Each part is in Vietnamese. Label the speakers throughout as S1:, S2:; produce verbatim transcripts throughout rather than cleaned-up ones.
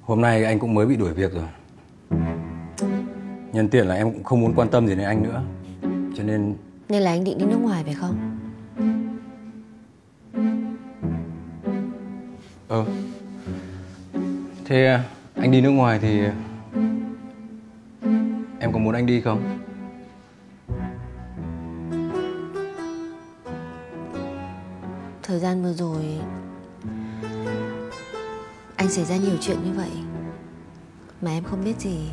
S1: Hôm nay anh cũng mới bị đuổi việc rồi. Nhân tiện là em cũng không muốn quan tâm gì đến anh nữa, cho nên...
S2: Nên là anh định đi nước ngoài phải không?
S1: Ờ. Thế anh đi nước ngoài thì em có muốn anh đi không?
S2: Thời gian vừa rồi anh xảy ra nhiều chuyện như vậy mà em không biết gì.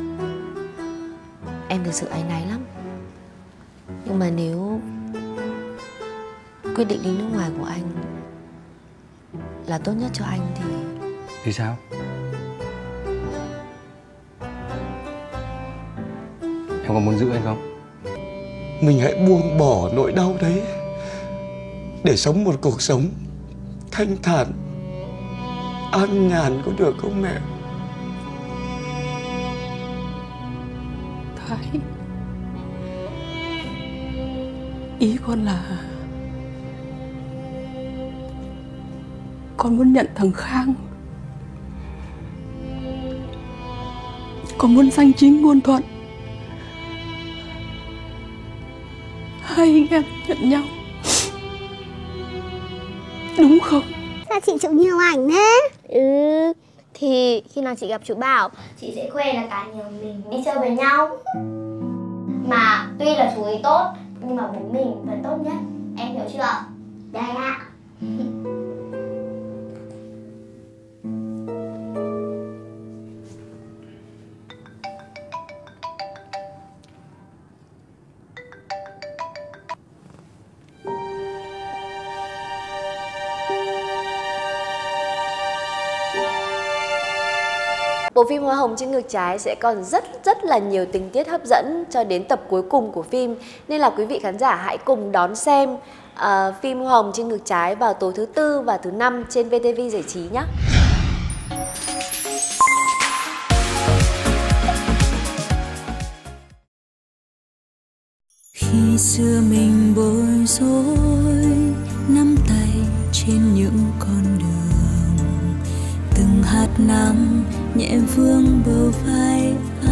S2: Em thực sự áy náy lắm. Nhưng mà nếu quyết định đi nước ngoài của anh là tốt nhất cho anh thì...
S1: Thì sao? Em có muốn giữ anh không?
S3: Mình hãy buông bỏ nỗi đau đấy để sống một cuộc sống thanh thản, an nhàn, có được không mẹ?
S4: Thái, ý con là con muốn nhận thằng Khang, con muốn danh chính ngôn thuận, hai anh em nhận nhau, đúng không?
S5: Sao chị chụp nhiều ảnh thế?
S6: Ừ, thì khi nào chị gặp chú Bảo, chị sẽ khoe là cả nhà mình đi chơi với nhau. Mà tuy là chú ấy tốt, nhưng mà bố mình vẫn tốt nhất. Em hiểu chưa?
S5: Đây ạ.
S2: Bộ phim Hoa Hồng Trên Ngực Trái sẽ còn rất rất là nhiều tình tiết hấp dẫn cho đến tập cuối cùng của phim. Nên là quý vị khán giả hãy cùng đón xem uh, phim Hoa Hồng Trên Ngực Trái vào tối thứ tư và thứ năm trên vê tê vê Giải trí nhé.
S7: Khi xưa mình bối rối, nắm tay trên những con đường, từng hạt nắng nhẹ vương bờ vai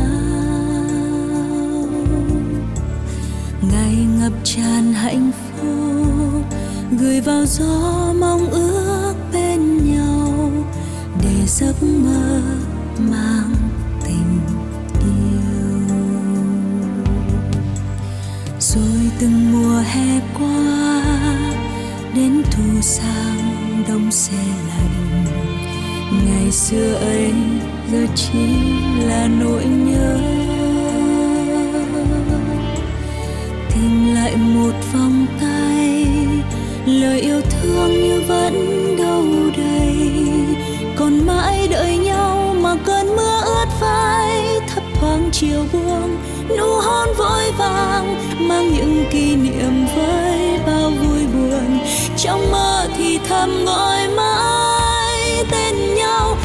S7: áo, ngày ngập tràn hạnh phúc gửi vào gió mong ước bên nhau, để giấc mơ mang tình yêu. Rồi từng mùa hè qua đến thu sang đông se lạnh, ngày xưa ấy giờ chỉ là nỗi nhớ. Tìm lại một vòng tay, lời yêu thương như vẫn đâu đây, còn mãi đợi nhau mà cơn mưa ướt vai, thấp thoáng chiều buông nụ hôn vội vàng, mang những kỷ niệm với bao vui buồn. Trong mơ thì thầm gọi mãi tên nhau,